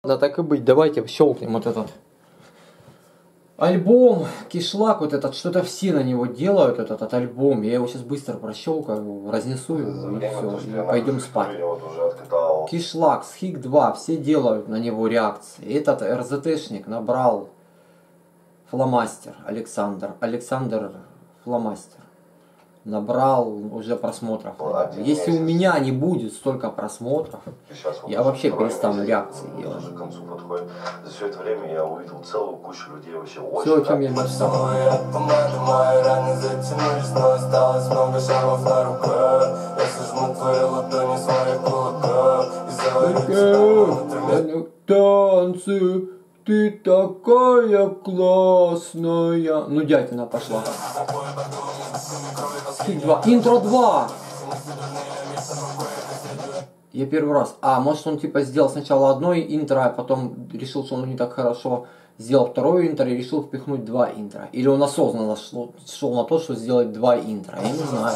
Да, так и быть, давайте щелкнем вот этот альбом, кишлак вот этот, что-то все на него делают, этот альбом. Я его сейчас быстро прощелкаю, разнесу его и все, и пойдем спать. Кишлак, Схик 2, все делают на него реакции. Этот РЗТшник набрал фломастер, Александр Фломастер. Набрал уже просмотров. Если у меня не будет столько просмотров, я вообще перестану реакции делать. За все это время я увидел целую кучу людей вообще. Все, о чем я мечтал. Танцы, ты такая классная. Ну, дятина пошла. Схик 2. Интро 2. Я первый раз. Может он типа сделал сначала одно интро, а потом решил, что он не так хорошо сделал второе интро и решил впихнуть два интро. Или он осознанно шел на то, что сделать два интро. Я не знаю.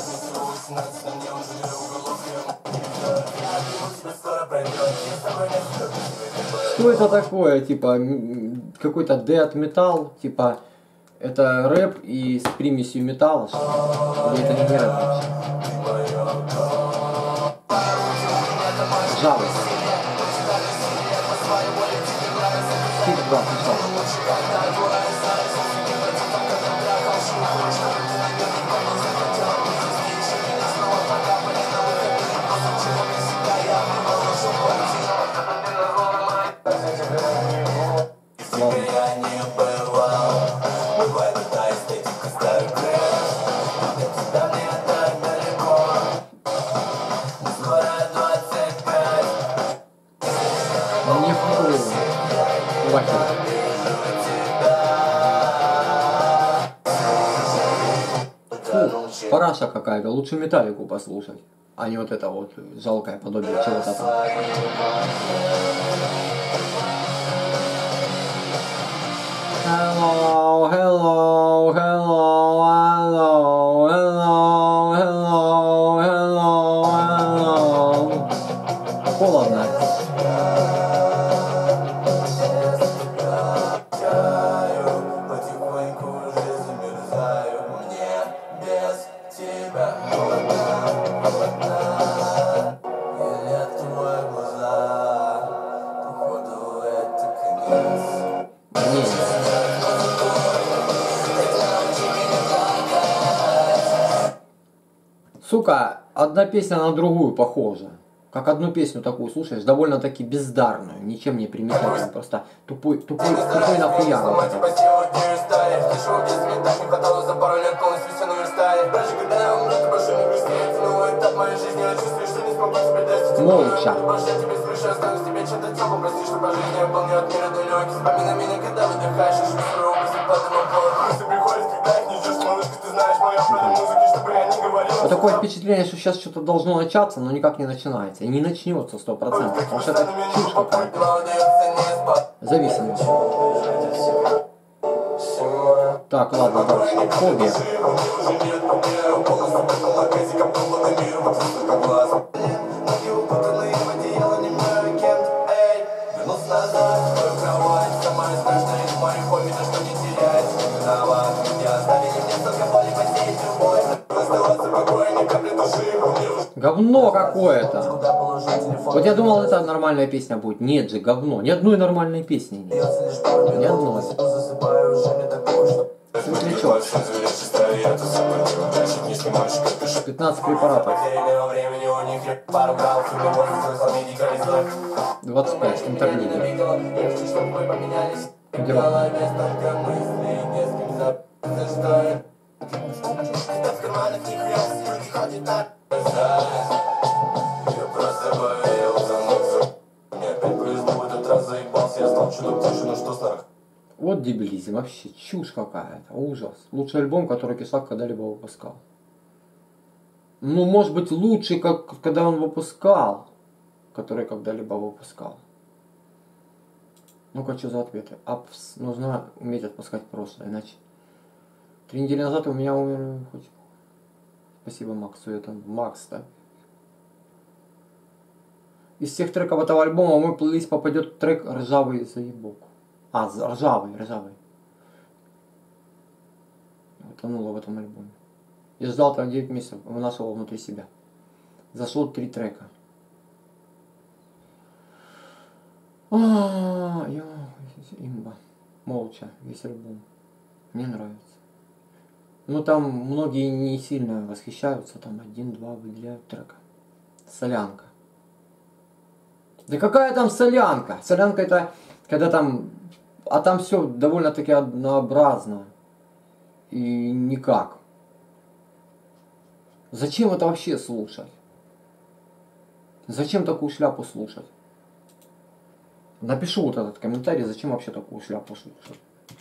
Что это такое? Типа какой-то дэт металл, типа это рэп и с примесью металла, что ли? Или это не рэп вообще? Жалость. Схик 2 пришел. Фу, параша какая-то, лучше Металлику послушать, а не вот это вот жалкое подобие чего-то там. Hello, hello, hello, hello, hello, hello, hello, hello. Холодно. Сука, одна песня на другую похожа. Как одну песню такую слушаешь, довольно-таки бездарную, ничем не примечательную, просто тупой нахуя. Молча. Вот такое впечатление, что сейчас что-то должно начаться, но никак не начинается. И не начнется 100%, потому что это чушь какая-то. Зависимость. Так, ладно, дальше. Фобия. Говно какое-то. Вот я думал, это нормальная песня будет. Нет же, говно. Ни одной нормальной песни нет. Ни одной. Светлячок. 15 препаратов. 25. Интерлюдия. Вот дебилизм, вообще чушь какая-то, ужас. Лучший альбом, который Кишлак когда-либо выпускал. Ну, может быть, лучший, как когда он выпускал, который когда-либо выпускал. Ну-ка, что за ответы? Нужно уметь отпускать прошлое, иначе... 3 недели назад у меня умер... Спасибо Максу, это Макс, да? Из всех треков этого альбома в мой плейлист попадет трек «Ржавый заебок». А, ржавый. Утонуло в этом альбоме. Я ждал там 9 месяцев, вынашивал внутри себя. Зашло 3 трека. Имба. Молча, весь альбом. Мне нравится. Ну там многие не сильно восхищаются, там 1-2 выделяют трека. Солянка. Да какая там солянка? Солянка это когда там... А там все довольно-таки однообразно. И никак. Зачем это вообще слушать? Зачем такую шляпу слушать? Напишу вот этот комментарий, зачем вообще такую шляпу слушать.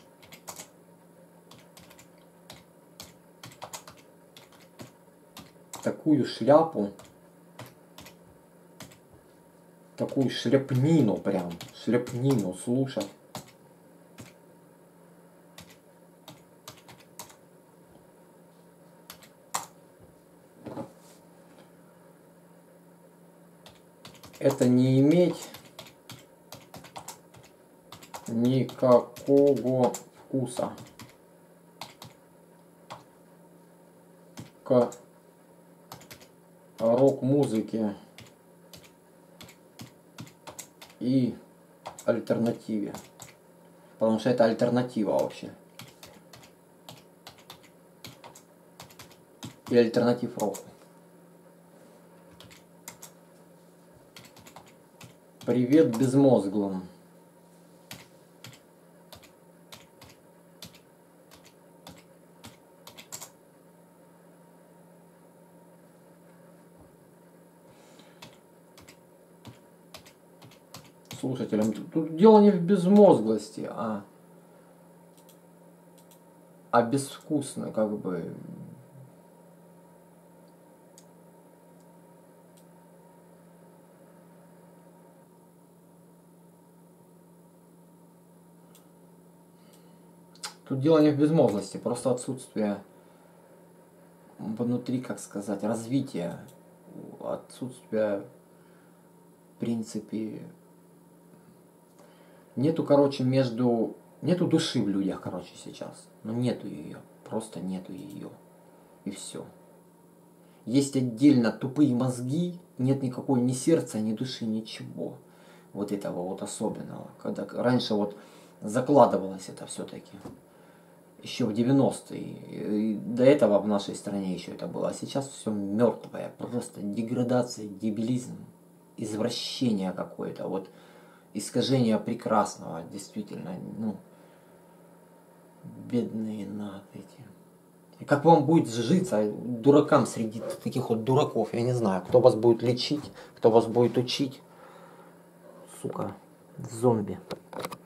Такую шляпу. Такую шляпнину прям. Шляпнину слушать. Это не иметь никакого вкуса к рок-музыке и альтернативе. Потому что это альтернатива вообще. И альтернатив року. Привет безмозглым. Слушателям. Тут дело не в безмозглости, а безвкусно, как бы. Тут дело не в безмозглости, просто отсутствие внутри, как сказать, развития, отсутствие, в принципе, нету, короче, нету души в людях, короче, сейчас. Но нету ее, просто нету ее. И все. Есть отдельно тупые мозги, нет никакой ни сердца, ни души, ничего. Вот этого вот особенного. Когда раньше вот закладывалось это все-таки. Еще в 90-е. И до этого в нашей стране еще это было. А сейчас все мертвое. Просто деградация, дебилизм, извращение какое-то. Вот искажение прекрасного. Действительно, ну, бедные над эти. И как вам будет житься дуракам среди таких вот дураков? Я не знаю, кто вас будет лечить, кто вас будет учить. Сука, зомби.